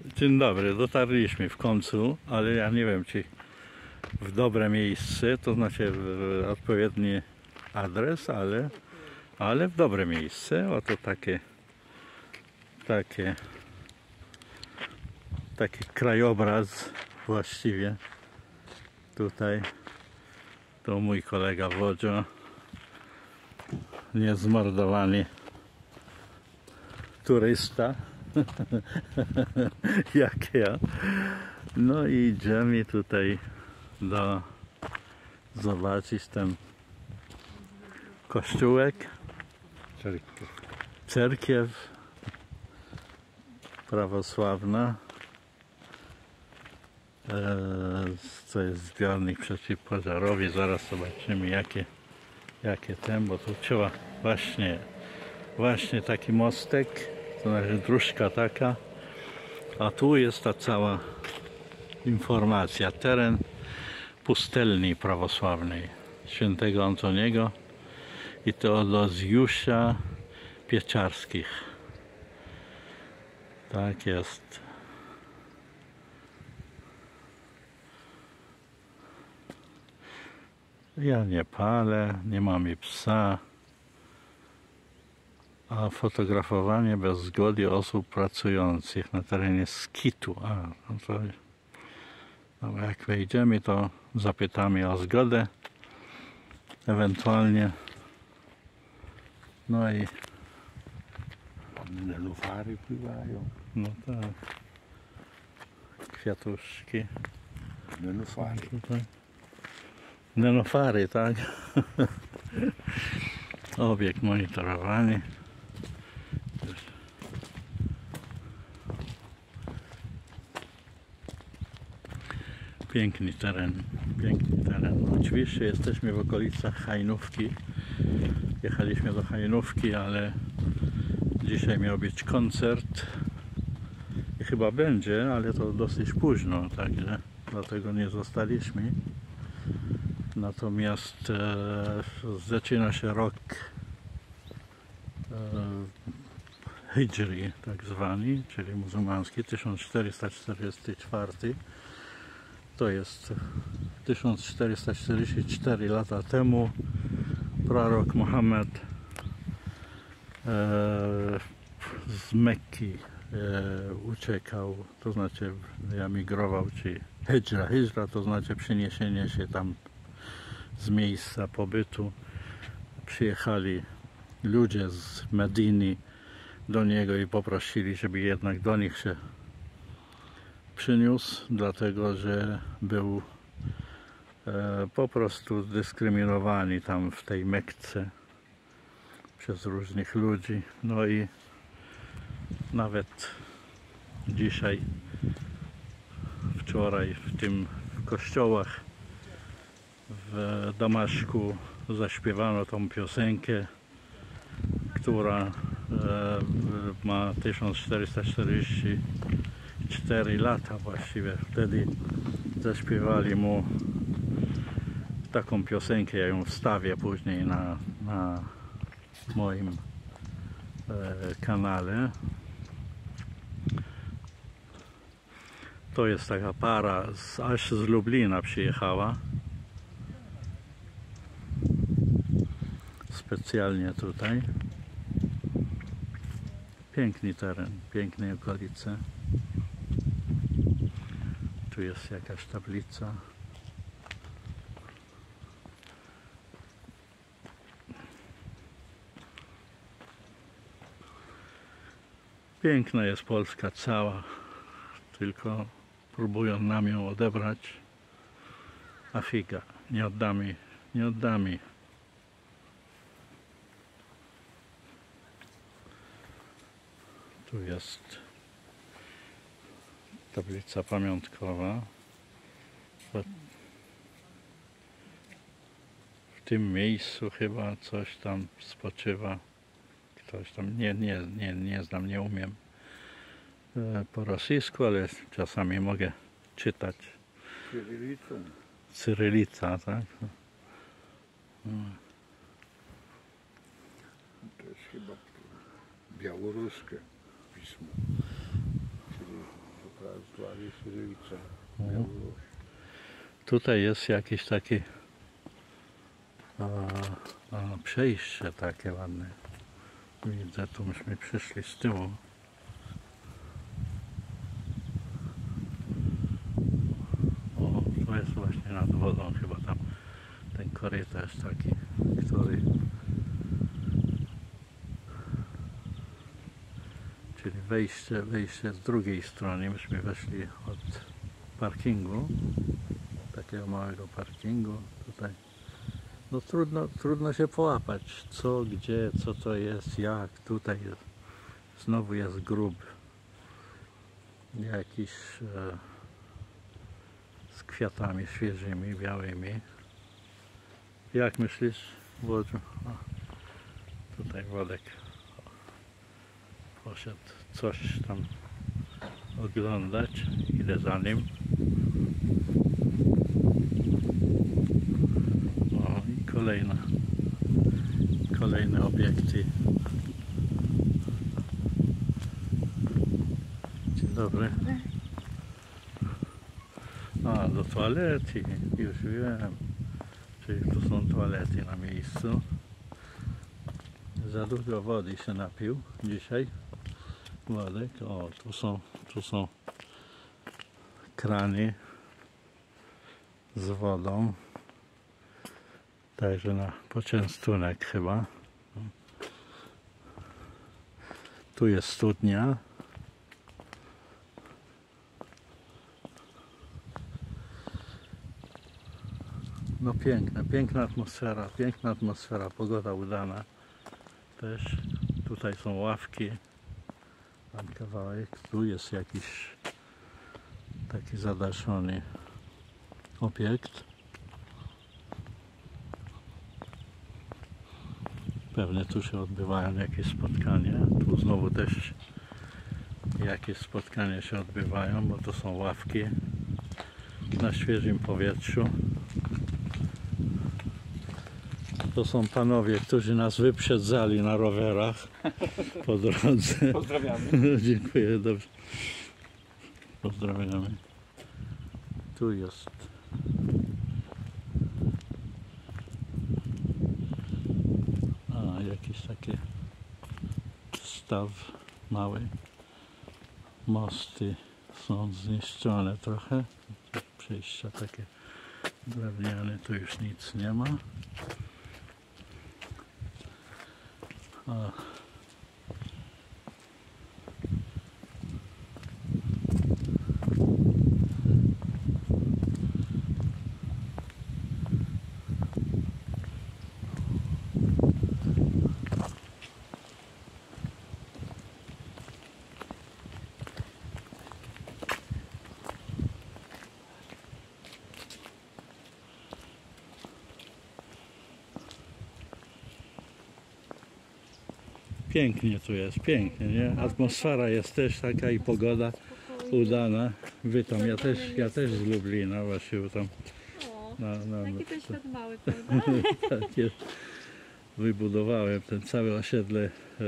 Dzień dobry, dotarliśmy w końcu, ale ja nie wiem, czy w dobre miejsce, to znaczy w odpowiedni adres, ale w dobre miejsce. Oto taki krajobraz właściwie tutaj. To mój kolega Wodzio, niezmordowany turysta jak ja. No i idziemy tutaj zobaczyć ten kościółek, cerkiew prawosławna. To jest zbiornik przeciwpożarowy. Zaraz zobaczymy jakie ten, bo tu trzeba właśnie taki mostek, to znaczy dróżka taka, a tu jest ta cała informacja. Teren pustelni prawosławnej świętego Antoniego i Teodozjusza Pieczarskich. Tak jest. Ja nie palę, nie mamy psa, a fotografowanie bez zgody osób pracujących na terenie skitu. No to no jak wejdziemy, to zapytamy o zgodę, ewentualnie. No i nenufary pływają. no tak, kwiatuszki. Nenufary. Tutaj. Nenofary, tak? Obiekt monitorowany. Piękny teren, piękny teren. Oczywiście jesteśmy w okolicach Hajnówki. Jechaliśmy do Hajnówki, ale dzisiaj miał być koncert i chyba będzie, ale to dosyć późno, także dlatego nie zostaliśmy. Natomiast zaczyna się rok Hidżri, tak zwany, czyli muzułmański, 1444. To jest 1444 lata temu prorok Mohammed z Mekki uciekał, to znaczy emigrował, czy hidżra to znaczy przeniesienie się tam z miejsca pobytu. Przyjechali ludzie z Mediny do niego i poprosili, żeby jednak do nich się przyniósł, dlatego że był po prostu dyskryminowany tam w tej Mekce przez różnych ludzi. No i nawet dzisiaj, wczoraj w kościołach w Damaszku zaśpiewano tą piosenkę, która ma 1444 lata właściwie. Wtedy zaśpiewali mu taką piosenkę, ja ją wstawię później na moim kanale. To jest taka para, aż z Lublina przyjechała. Specjalnie tutaj. Piękny teren, piękne okolice. Tu jest jakaś tablica. Piękna jest Polska cała, tylko próbują nam ją odebrać. A figa, nie oddamy, nie oddamy. Tu jest tablica pamiątkowa. W tym miejscu chyba coś tam spoczywa. Ktoś tam, nie znam, nie umiem po rosyjsku, ale czasami mogę czytać. Cyrylicą. Cyrylica, tak? To jest chyba białoruskie pismo. Czyli Prawosławie Cyrylica. Mhm. Tutaj jest jakieś takie przejście takie ładne. Widzę, tu myśmy przyszli z tyłu. O, to jest właśnie nad wodą chyba tam ten korytarz taki, który... Czyli wejście z drugiej strony. Myśmy weszli od parkingu, takiego małego parkingu. Tutaj no trudno się połapać, co, gdzie, co to jest, jak. Tutaj jest, znowu jest grób jakiś z kwiatami świeżymi, białymi. Jak myślisz, Włodziu? O, tutaj Włodek poszedł coś tam oglądać. Idę za nim. O, i kolejne obiekty. Dzień dobry. A, do toalety. Już wiem. Czyli tu są toalety na miejscu. Za dużo wody się napił dzisiaj. Wodek. O, tu są krany z wodą. Także na poczęstunek chyba. Tu jest studnia. No piękna atmosfera, pogoda udana też. Tutaj są ławki, tam kawałek, tu jest jakiś taki zadaszony obiekt. Pewnie tu się odbywają jakieś spotkania, tu znowu też jakieś spotkania się odbywają, bo to są ławki na świeżym powietrzu. To są panowie, którzy nas wyprzedzali na rowerach po drodze. Pozdrawiamy. Dziękuję, dobrze. Pozdrawiamy. Tu jest jakiś taki staw mały. Mosty są zniszczone trochę. Przejścia takie drewniane, tu już nic nie ma. Pięknie tu jest, pięknie, nie? Atmosfera jest też taka i pogoda udana. Witam, ja też z Lublina właśnie tam. O, taki to świat mały, prawda? Tak jest. Wybudowałem ten całe osiedle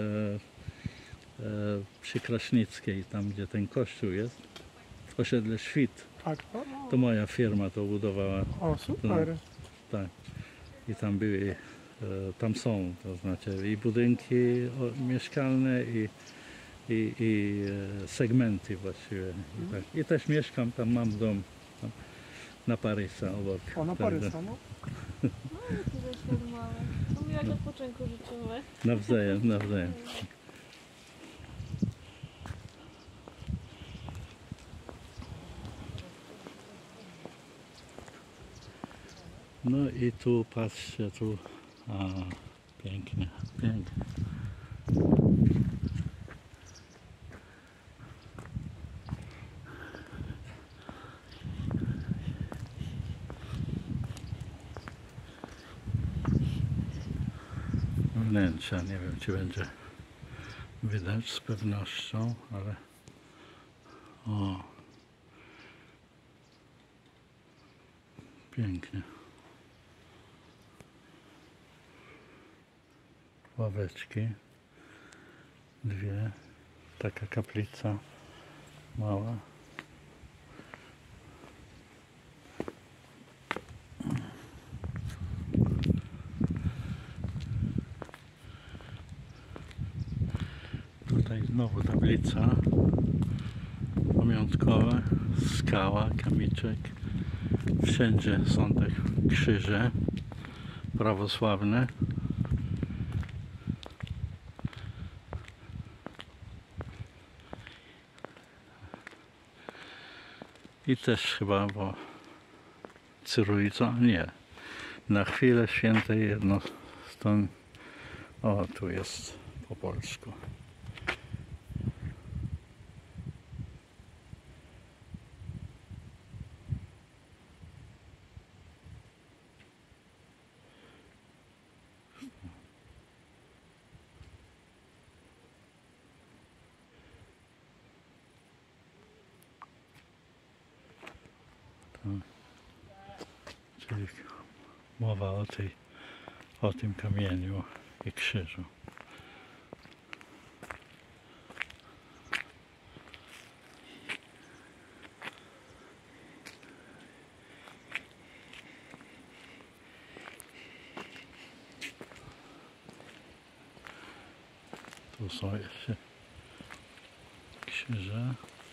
przy Kraśnickiej, tam gdzie ten kościół jest. Osiedle Świt. Tak, To moja firma to budowała. o super. Tak. I tam były, tam są, to znaczy i budynki mieszkalne i segmenty właściwie. I, tak. I też mieszkam, tam mam dom tam, na Parysa obok. O, na Parysa, no. No, jaki to świat mały. To miłego odpoczynku życzymy. Nawzajem. No i tu patrzcie, tu pięknie. Wnętrza, nie wiem czy będzie widać z pewnością, ale o, pięknie. Ławeczki, dwie, taka kaplica mała. Tutaj znowu tablica pamiątkowa, skała, kamyczek. Wszędzie są te krzyże prawosławne. I też chyba, bo Cyrulica, nie. Na chwilę świętej jedno stąd. O, tu jest po polsku. Czyli mowa o tym kamieniu i krzyżu. Tu są jeszcze krzyże.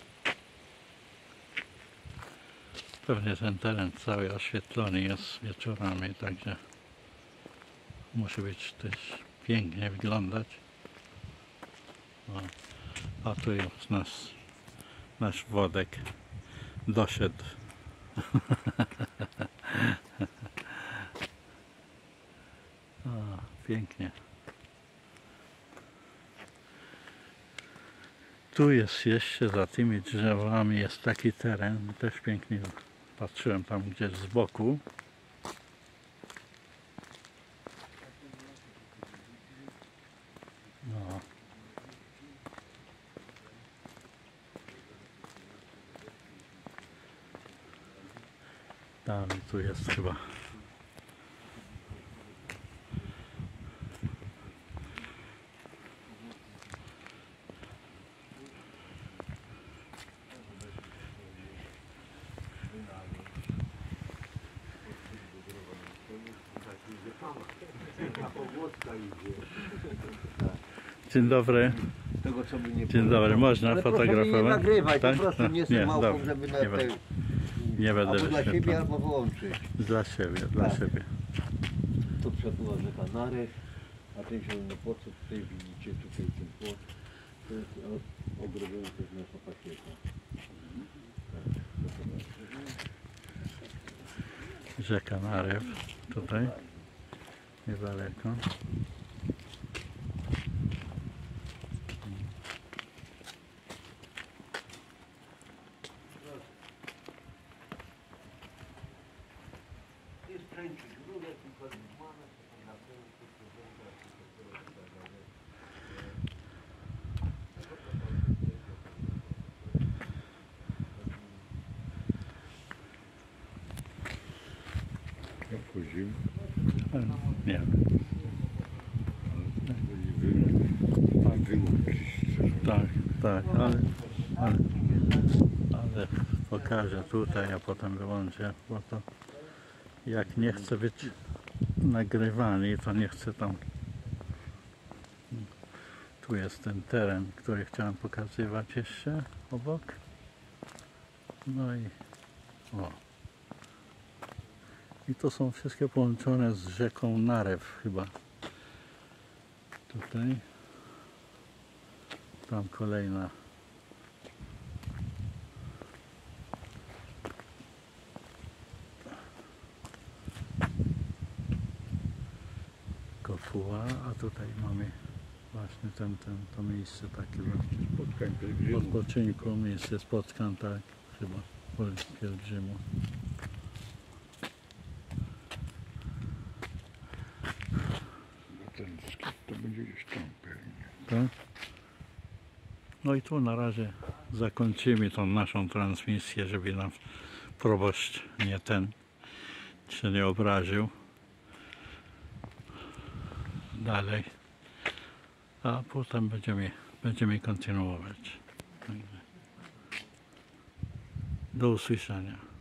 Pewnie ten teren cały oświetlony jest wieczorami, także musi być też pięknie wyglądać. O, a tu już nasz Wodek doszedł. O, pięknie. Tu jest jeszcze za tymi drzewami jest taki teren, też pięknie. Patrzyłem tam gdzieś z boku. No. Tam tu jest chyba. Dzień dobry. Tego, co by nie Dzień dobry, można ale proszę mnie fotografować? nie nagrywać, Tak? po prostu nie Nie, jestem małpą, dobrze, żeby na nie będę. Nie będę albo dla siebie, wyświetlał. albo wyłączyć. Dla siebie, dla Tak. siebie. Tu przebywa rzeka Narew, a ten zielony płot, co tutaj widzicie, tutaj ten płot, to jest ogrodzony przez nasza pakieta. Rzeka Narew, tutaj, niedaleko. Jest kręcić rurę, tylko mamy fotografują, Jak wchodzimy, Nie wiem. wyłączyć. Tak, tak, ale pokażę tutaj, a potem wyłączę, bo to jak nie chce być nagrywany, to nie chcę tam. Tu jest ten teren, który chciałem pokazywać jeszcze obok. No i o. I to są wszystkie połączone z rzeką Narew chyba. Tutaj. Tam kolejna. Kopuła, a tutaj mamy właśnie to miejsce takiego Spotkań pielgrzymów. odpoczynku, miejsce spotkań, tak, chyba pielgrzymu. Bo ten sklep to będzie gdzieś tam pewnie. Tak? No i tu na razie zakończymy tą naszą transmisję, żeby nam proboszcz się nie obraził. Dalej. A potem będziemy kontynuować. Także do usłyszenia.